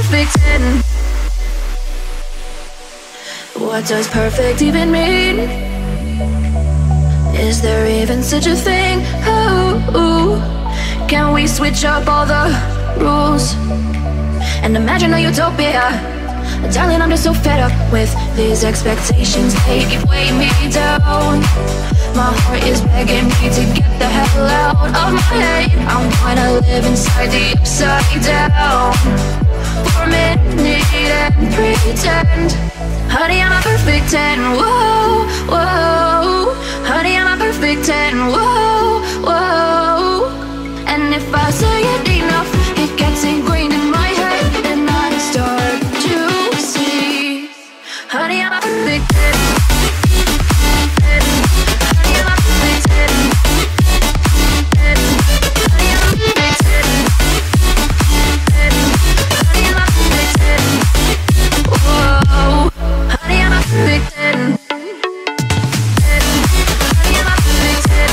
perfect 10. What does perfect even mean? Is there even such a thing? Oh, can we switch up all the rules and imagine a utopia? Darling, I'm just so fed up with these expectations. They keep weighing me down. My heart is begging me to get the hell out of my head. I'm gonna live inside the upside down for a minute and pretend. Honey, I'm a perfect 10. Whoa, whoa. Honey, I'm a perfect 10. Whoa, whoa. And if I say it enough, it gets ingrained in my head, and I start to see. Honey, I'm a perfect 10. Honey, I'm a perfect 10. Honey, I'm a perfect 10. Honey, I'm a perfect 10. Whoa. Honey, I'm a perfect 10. Honey, I'm a perfect 10.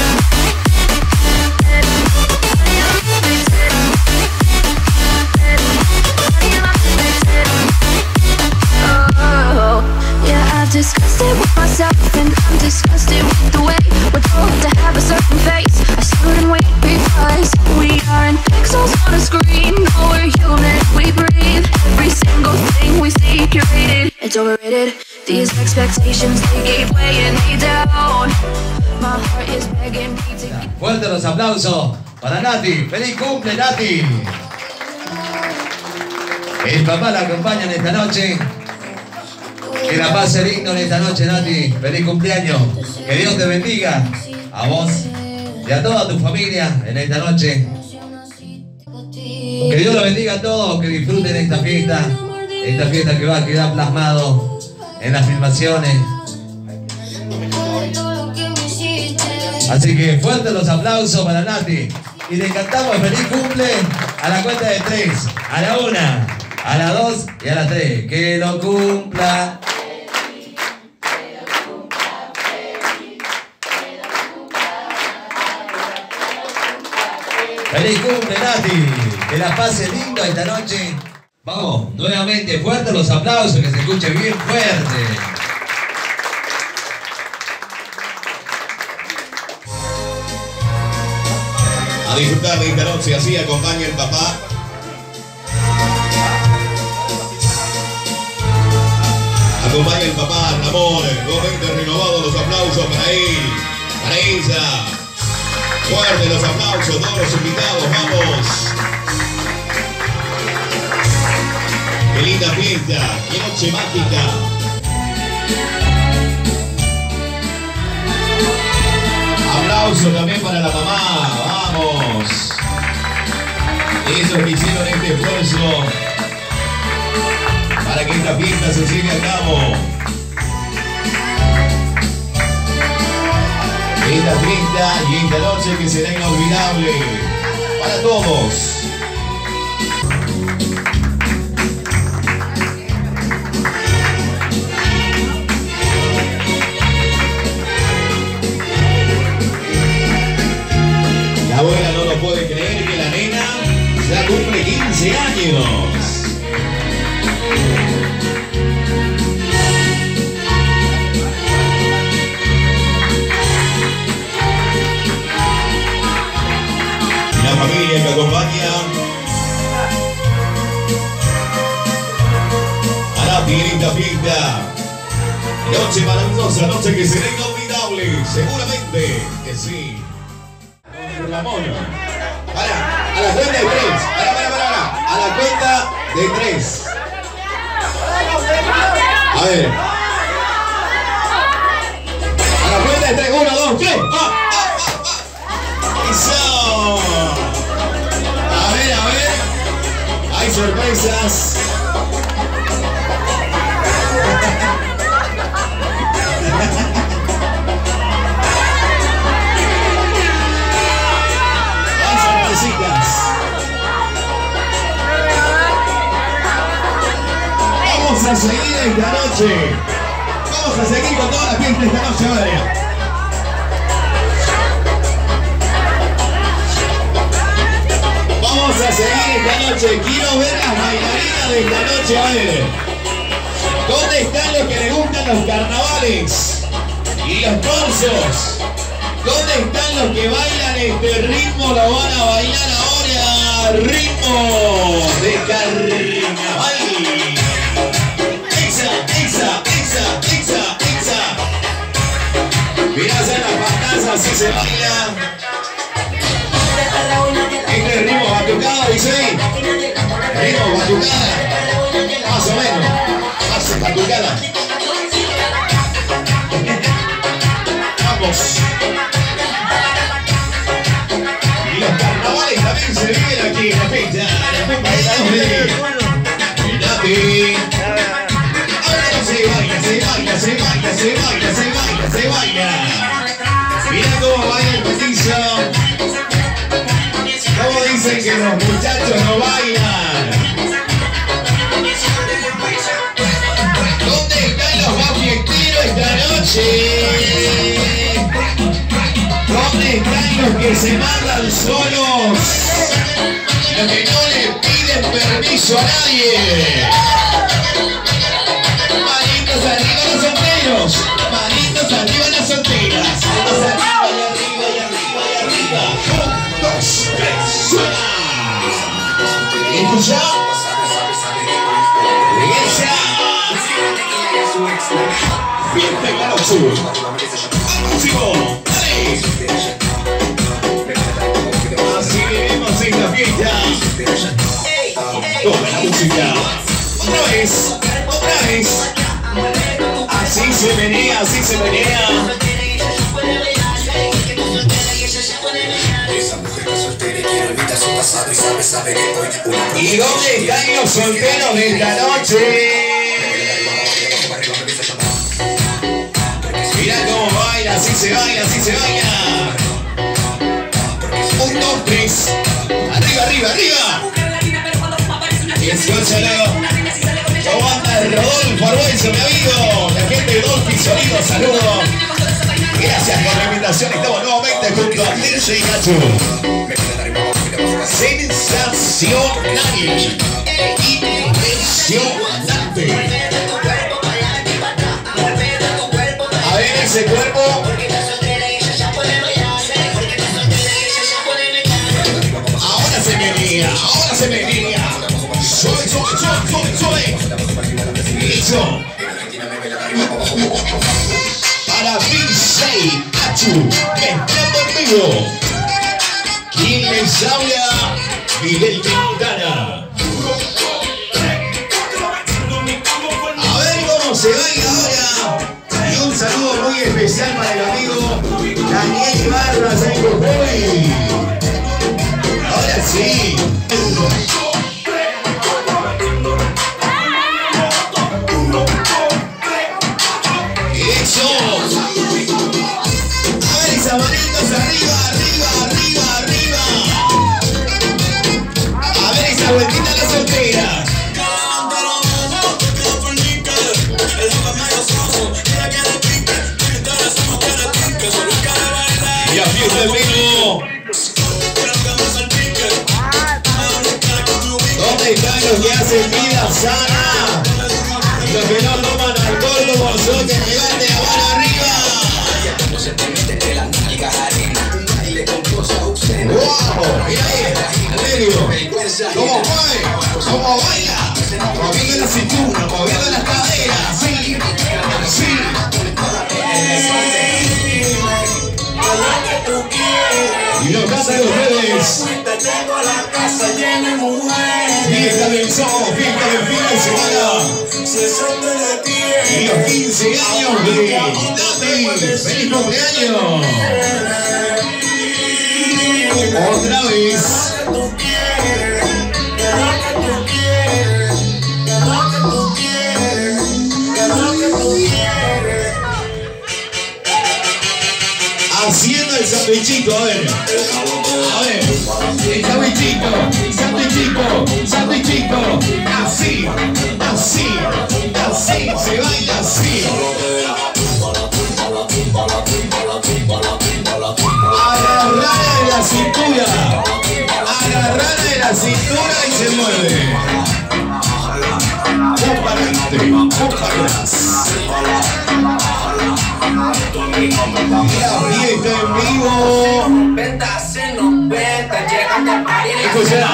Disgusted with myself and I'm disgusted with the way we're told to have a certain face. I stood and wait because we aren't pixels on a screen. No, we're human, we breathe. Every single thing we see curated, it's overrated. These expectations, they keep weighing me down. My heart is begging me to get... Fuerte los aplausos para Nati. ¡Feliz cumple, Nati! El papá la acompaña en esta noche. Que la pase lindo en esta noche, Nati. Feliz cumpleaños. Que Dios te bendiga a vos y a toda tu familia en esta noche. Que Dios lo bendiga a todos, que disfruten esta fiesta que va a quedar plasmado en las filmaciones. Así que fuertes los aplausos para Nati. Y le cantamos feliz cumple a la cuenta de 3, a la 1, a la 2 y a la 3. Que lo cumpla. ¡Feliz cumple, Nati! Que la pase lindo esta noche. Vamos, nuevamente, fuerte los aplausos, que se escuche bien fuerte. A disfrutar de esta noche, así acompaña el papá. Acompaña el papá, Ramón, nuevamente renovados los aplausos para él, para ella. Fuerte los aplausos, todos los invitados, vamos. Qué linda fiesta, qué noche mágica. Aplauso también para la mamá, vamos. Esos que hicieron este esfuerzo para que esta fiesta se lleve a cabo. Esta fiesta y esta noche que será inolvidable para todos. La abuela no lo puede creer que la nena ya cumple 15 años. La familia que acompaña a Nati en esta fiesta. Noche maravillosa, noche que será inolvidable, seguramente que sí. Ramón, para, a la cuenta de 3, para, a la cuenta de 3. A ver. A la cuenta de 3, 1, 2, 3. ¡Eso! A ver. Hay sorpresas. Hay sorpresitas. Vamos a seguir esta noche. Vamos a seguir con toda la fiesta esta noche, María. Vamos a a seguir esta noche. Quiero ver las bailarinas de esta noche. A ver. ¿Dónde están los que les gustan los carnavales? Y los ponzos. ¿Dónde están los que bailan este ritmo? Lo van a bailar ahora. Ritmo de carnaval. Exa. Mirá hacer las patas, así se baila. Este es ritmo batucada, dice ahí. Ritmo batucada. Más o menos. Hace batucada. Vamos. Y los carnavales también se viven aquí en la fecha. Mirate. Ahora se baila. Mira cómo baila el petizo. Cómo dicen que los muchachos no bailan. ¿Dónde están los más fiesteros esta noche? ¿Dónde están los que se mandan solos? Los que no le piden permiso a nadie. Manitos arriba los solteros. Manitos arriba las solteras. Manitos arriba y arriba. 1, 2, 3, suena. ¿Listo ya? Regresa. Fiesta en Canal Sur. Máximo. Dale. Así vivimos esta fiesta. Toda la música. Otra vez. Así se menea. ¿Y dónde están los solteros de esta noche? Mirá cómo baila, así se baila. 1, 2, 3. Arriba. Y escúchalo. ¿Cómo anda Rodolfo Arbuenzo, mi amigo? La gente de Dolphy Sonido, saludos. Gracias por la invitación. Estamos nuevamente junto a Dirce y Nacho. Sensacional. Impresionante. A ver ese cuerpo. Ahora se menea. Suave. Listo. Para Dirce Nacho, mezclando en vivo. ¿Quién les habla? Miguel Quintana. A ver cómo se baila ahora. Y un saludo muy especial para el amigo Daniel Ibarra en Jujuy. Ahora sí. Eso. A ver esas manitos arriba. A ver esa vueltita a la soltera. Y a fiesta del ritmo. ¿Dónde están los que hacen vida sana? Los que no toman alcohol como yo, que levanten la mano arriba. ¡Wow! Mira ahí, en serio. ¿Cómo mueve? ¿Cómo baila? Moviendo la cintura, moviendo las caderas. Sí. Y lo que hacen ustedes. Fiesta del sol, fiesta del fin de semana. Y los 15 años de Nati. ¡Feliz cumpleaños! Otra vez. Haciendo el sandwichito, a ver, el sandwichito, así, se baila así. Agarrala de la cintura, 19. Comparante, compartas. La fiesta en vivo. Escucha.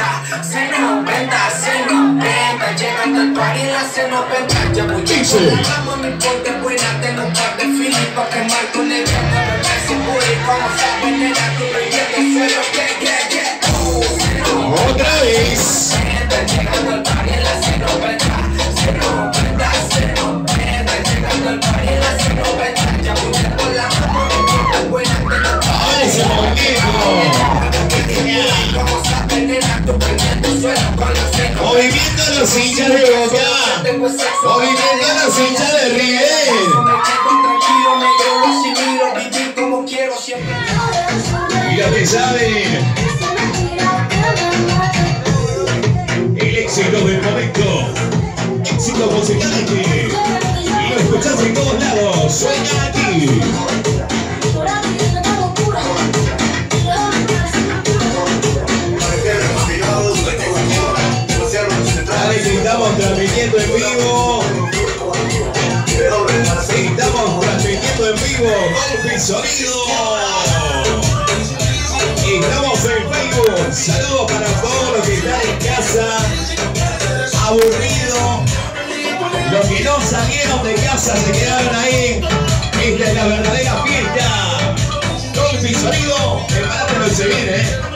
Otra vez. ¡Ay, ese movimiento! Movimiento de los hinchas de Boca. Movimiento de los hinchas de River. Ya te saben. El éxito del momento. Éxito musicalmente. Y lo escuchás en todos lados. Suena aquí. Estamos transmitiendo en vivo. Estamos transmitiendo en vivo. Golpe y sonido. Estamos en Facebook. Saludos para todos los que están en casa. Aburridos. Los que no salieron de casa se quedaron ahí. Esta es la verdadera fiesta. Golpe y sonido. Prepárate lo que se viene,